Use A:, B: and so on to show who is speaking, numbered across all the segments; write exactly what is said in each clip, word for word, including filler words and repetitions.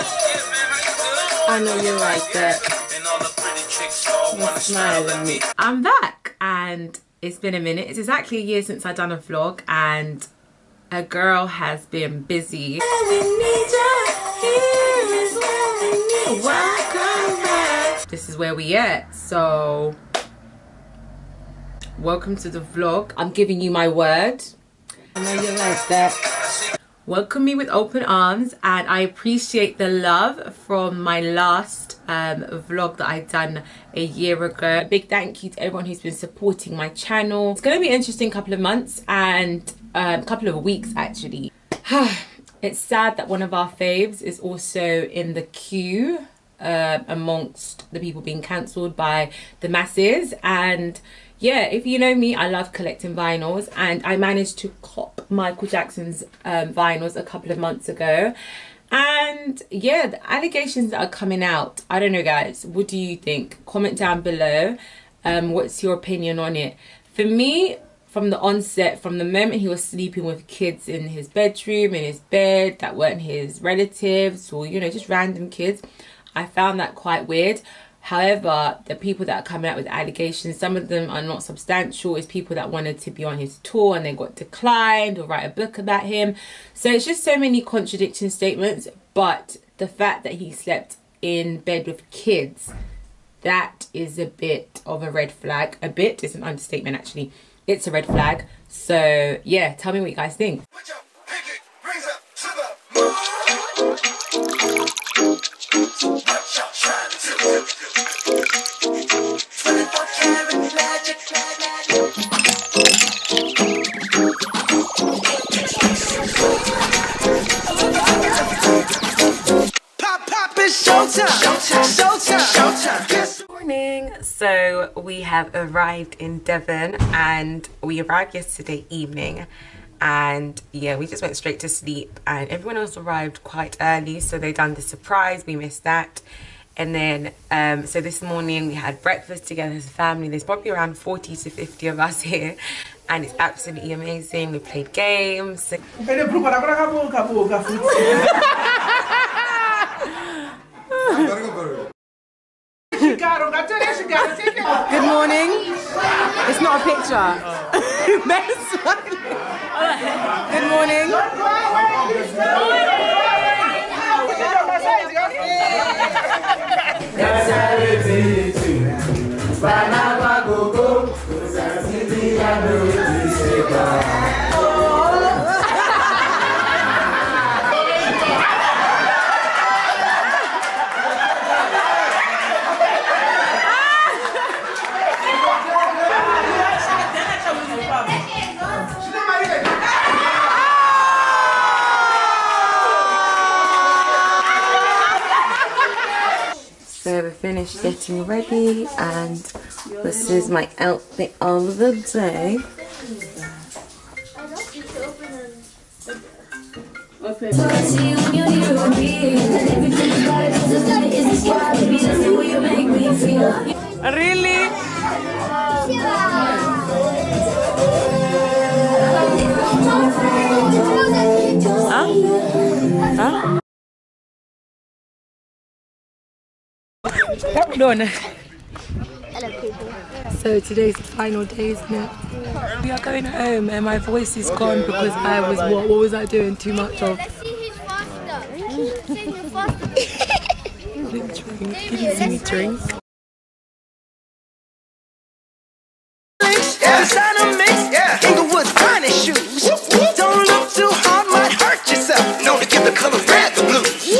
A: I know you're right there. You're smiling at me. I'm back and it's been a minute. It's exactly a year since I've done a vlog and a girl has been busy. This is where we at. So welcome to the vlog. I'm giving you my word. I know you like that. Welcome me with open arms, and I appreciate the love from my last um, vlog that I've done a year ago. A big thank you to everyone who's been supporting my channel. It's going to be an interesting couple of months and a um, couple of weeks actually. It's sad that one of our faves is also in the queue uh, amongst the people being cancelled by the masses. And yeah, if you know me, I love collecting vinyls, and I managed to cop Michael Jackson's um, vinyls a couple of months ago. And yeah, the allegations that are coming out, I don't know guys, what do you think? Comment down below. Um, what's your opinion on it? For me, from the onset, from the moment he was sleeping with kids in his bedroom, in his bed, that weren't his relatives or, you know, just random kids, I found that quite weird. However, the people that are coming out with allegations, some of them are not substantial. It's people that wanted to be on his tour and they got declined, or write a book about him. So it's just so many contradicting statements. But the fact that he slept in bed with kids, that is a bit of a red flag. A bit is an understatement actually. It's a red flag. So yeah, tell me what you guys think. Morning. So we have arrived in Devon, and we arrived yesterday evening, and yeah, we just went straight to sleep, and everyone else arrived quite early, so they done the surprise. We missed that. And then um so this morning we had breakfast together as a family. There's probably around forty to fifty of us here, and it's absolutely amazing. We played games. Good morning. It's not a picture. Good morning. So we're finished getting ready, and this is my outfit of the day. Really? Huh? Huh? Done. So today's the final day, isn't it? We are going home, and my voice is gone because I was what? What was I doing too much of?
B: Let's see who's faster. Say who's faster.
A: Did you see me drink?
C: Don't look too hard, might hurt yourself. Know to give the color red the blues.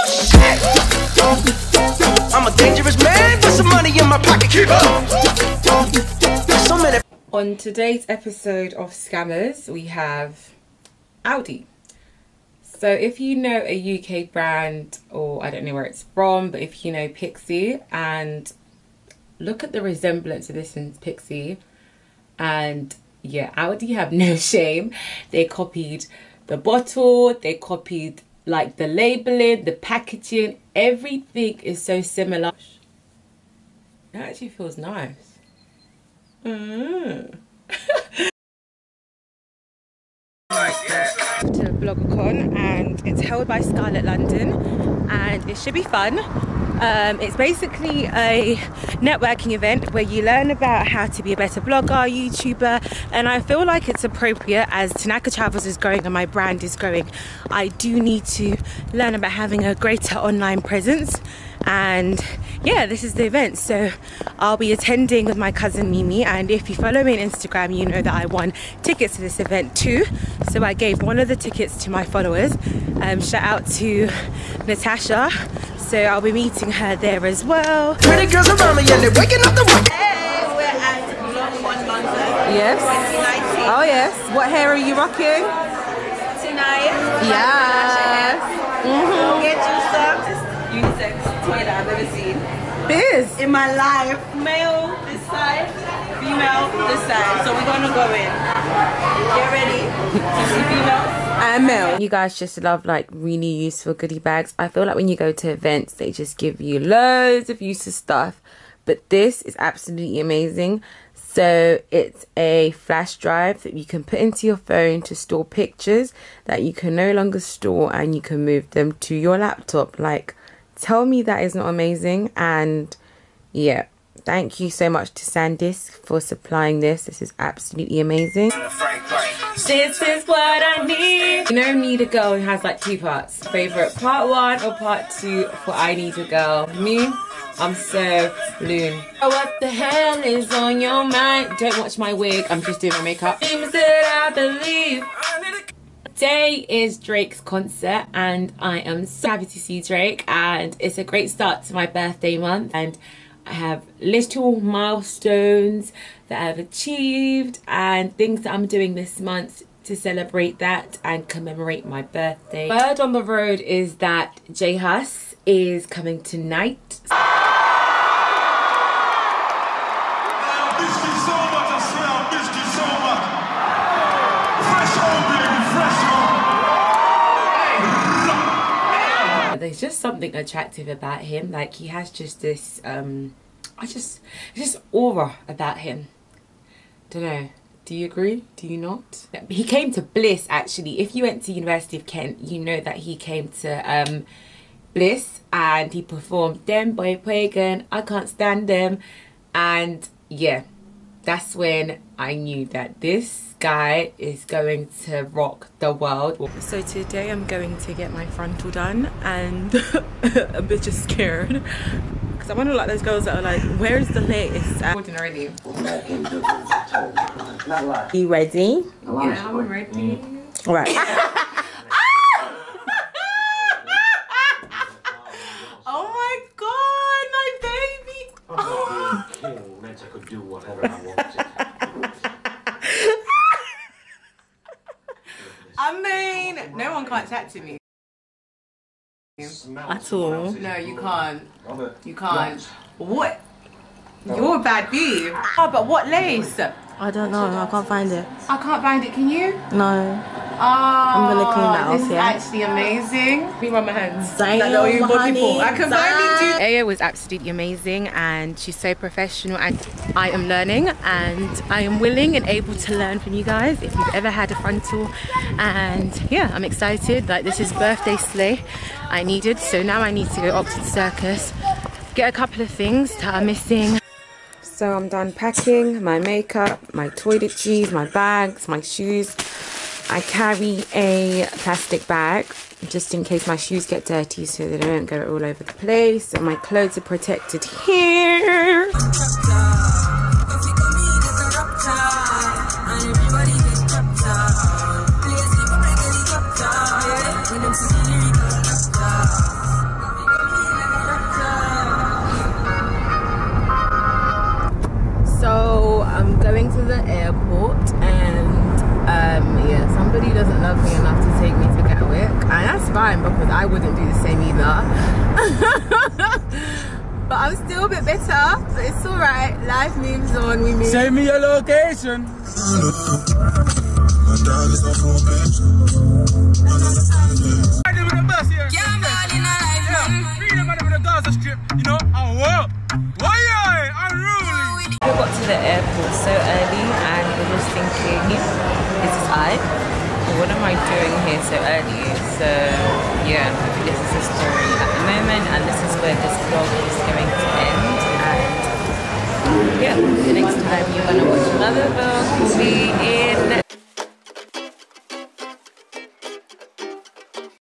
C: I'm a dangerous man with some money in my pocket. Keep up. So many.
A: On today's episode of Scammers, we have Audi. So if you know a U K brand, or I don't know where it's from, but if you know Pixie, and look at the resemblance of this and Pixie, and yeah, Audi have no shame. They copied the bottle, they copied like the labeling, the packaging, everything is so similar. It actually feels nice. Mm. To BloggerCon, and it's held by Scarlet London, and it should be fun. Um, it's basically a networking event where you learn about how to be a better blogger, YouTuber, and I feel like it's appropriate as Tanaka Travels is growing and my brand is growing. I do need to learn about having a greater online presence, and yeah, this is the event. So I'll be attending with my cousin Mimi, and if you follow me on Instagram, you know that I won tickets to this event too. So I gave one of the tickets to my followers. Um, shout out to Natasha. So I'll be meeting her there as well.
C: Pretty girls around me and they're waking up the rock.
D: Hey, we're at Vlog One London.
A: Yes.
D: twenty nineteen.
A: Oh yes. What hair are you rocking?
D: Tonight.
A: Yes.
D: Mm-hmm. Get you some unisex toy that I've ever seen
A: Biz.
D: in my life. Male this side, female this side. So we're gonna go in. Get ready to see females.
A: And male. You guys just love like really useful goodie bags. I feel like when you go to events, they just give you loads of useful stuff. But this is absolutely amazing. So it's a flash drive that you can put into your phone to store pictures that you can no longer store, and you can move them to your laptop. Like, tell me that is not amazing. And yeah, thank you so much to SanDisk for supplying this. This is absolutely amazing. This is what I need. You know, Need a Girl has like two parts. Favorite part one or part two for I Need a Girl. Me, I'm so loon. What the hell is on your mind? Don't watch my wig, I'm just doing my makeup. Things that I believe. Today is Drake's concert and I am so happy to see Drake, and it's a great start to my birthday month, and I have little milestones that I've achieved and things that I'm doing this month to celebrate that and commemorate my birthday. Word on the road is that J Hus is coming tonight. There's just something attractive about him. Like, he has just this um I just it's just aura about him. Don't know, do you agree? Do you not? He came to Bliss actually. If you went to University of Kent, you know that he came to um Bliss and he performed Them Boy Pagan, I Can't Stand Them, and yeah, that's when I knew that this guy is going to rock the world. So today I'm going to get my frontal done, and I'm a bit just scared because I want to like those girls that are like, where's the lace? I'm already. You ready? Yeah, I'm ready. All right. Oh my god, my baby! Oh.
E: King meant I could do whatever I wanted.
A: I mean, no one can't chat to me. At all. No, you can't. You can't. What? You're a bad bee. Oh, but what lace?
F: I don't know, I can't find it.
A: I can't find it, can you?
F: No.
A: Oh, I'm
F: gonna clean that
A: this
F: off,
A: is
F: yeah?
A: actually amazing. Let me rub my hands.
F: Damn,
A: Like, no, you
F: honey,
A: people. I can finally do.
F: damn.
A: Aya was absolutely amazing, and she's so professional, and I am learning, and I am willing and able to learn from you guys if you've ever had a frontal. And yeah, I'm excited. Like, this is birthday slay I needed, so now I need to go Oxford Circus, get a couple of things that are missing. So I'm done packing my makeup, my toiletries, my bags, my shoes. I carry a plastic bag just in case my shoes get dirty so they don't go all over the place. And my clothes are protected here. So I'm going to the airport, and um, yeah, somebody doesn't love me enough to take me to Gatwick, and that's fine because I wouldn't do the same either. But I'm still a bit bitter, but it's alright. Life moves on. We move.
G: Send me your location.
A: We got to the airport so early, and we were just thinking, this is I. What am I doing here so early? So yeah, this is the story at the is where this vlog is going to end. And yeah, the next time you're gonna watch another vlog will be in